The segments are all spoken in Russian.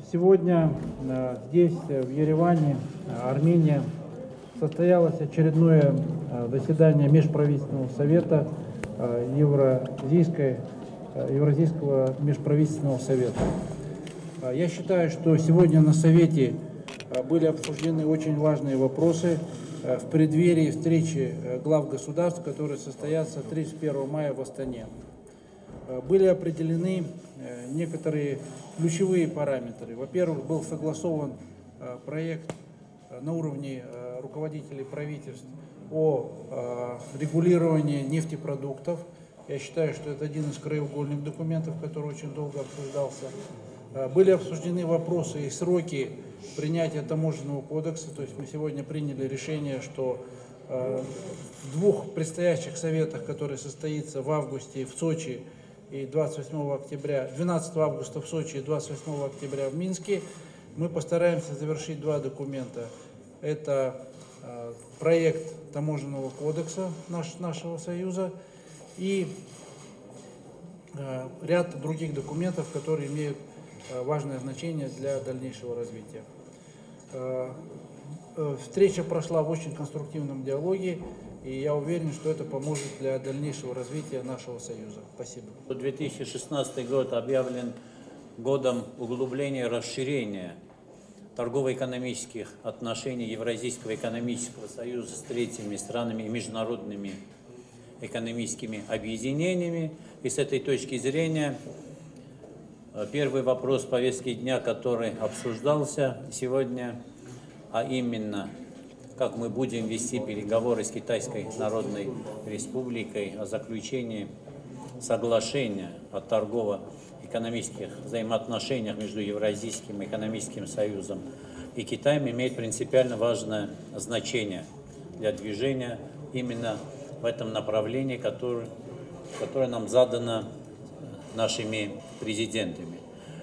Сегодня здесь, в Ереване, Армения, состоялось очередное заседание Межправительственного совета Евразийского межправительственного совета. Я считаю, что сегодня на совете были обсуждены очень важные вопросы в преддверии встречи глав государств, которые состоятся 31 мая в Астане. Были определены некоторые ключевые параметры. Во-первых, был согласован проект на уровне руководителей правительств о регулировании нефтепродуктов. Я считаю, что это один из краеугольных документов, который очень долго обсуждался. Были обсуждены вопросы и сроки принятия таможенного кодекса. То есть мы сегодня приняли решение, что в двух предстоящих советах, которые состоятся в августе в Сочи и 12 августа в Сочи и 28 октября в Минске, мы постараемся завершить два документа. Это проект таможенного кодекса нашего Союза и ряд других документов, которые имеют важное значение для дальнейшего развития. Встреча прошла в очень конструктивном диалоге, и я уверен, что это поможет для дальнейшего развития нашего Союза. Спасибо. 2016 год объявлен годом углубления и расширения торгово-экономических отношений Евразийского экономического союза с третьими странами и международными экономическими объединениями. И с этой точки зрения первый вопрос повестки дня, который обсуждался сегодня, а именно, как мы будем вести переговоры с Китайской Народной Республикой о заключении соглашения о торгово-экономических взаимоотношениях между Евразийским экономическим союзом и Китаем, имеет принципиально важное значение для движения именно в этом направлении, которое нам задано нашими президентами.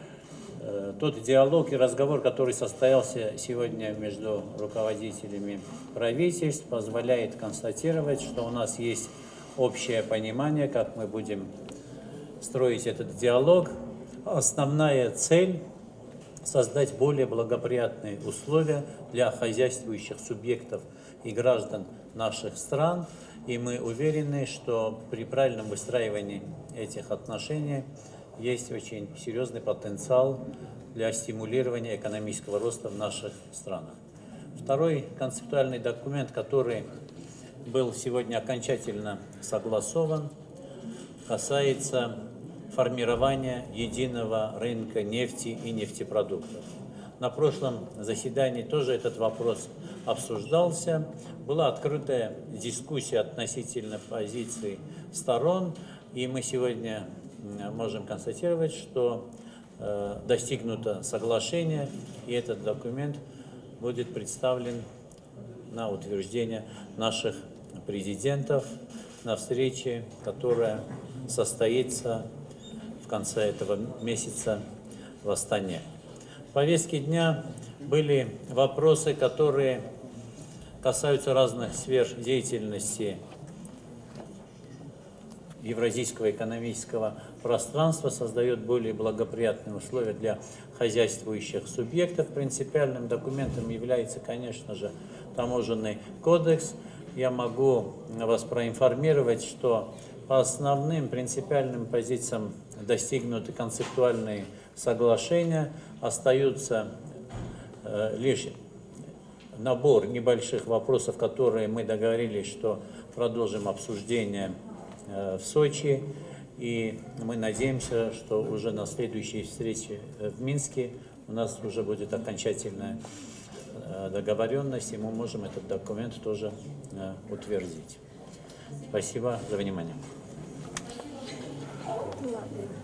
Тот диалог и разговор, который состоялся сегодня между руководителями правительств, позволяет констатировать, что у нас есть общее понимание, как мы будем строить этот диалог. Основная цель – создать более благоприятные условия для хозяйствующих субъектов и граждан наших стран. И мы уверены, что при правильном выстраивании этих отношений есть очень серьезный потенциал для стимулирования экономического роста в наших странах. Второй концептуальный документ, который был сегодня окончательно согласован, касается формирования единого рынка нефти и нефтепродуктов. На прошлом заседании тоже этот вопрос обсуждался. Была открытая дискуссия относительно позиций сторон, и мы сегодня можем констатировать, что достигнуто соглашение, и этот документ будет представлен на утверждение наших президентов на встрече, которая состоится в конце этого месяца в Астане. В повестке дня были вопросы, которые касаются разных сфер деятельности Евразийского экономического пространства, создает более благоприятные условия для хозяйствующих субъектов. Принципиальным документом является, конечно же, таможенный кодекс. Я могу вас проинформировать, что по основным принципиальным позициям достигнуты концептуальные соглашения, остаются лишь набор небольших вопросов, которые мы договорились, что продолжим обсуждение в Сочи, и мы надеемся, что уже на следующей встрече в Минске у нас уже будет окончательная договоренность, и мы можем этот документ тоже утвердить. Спасибо за внимание.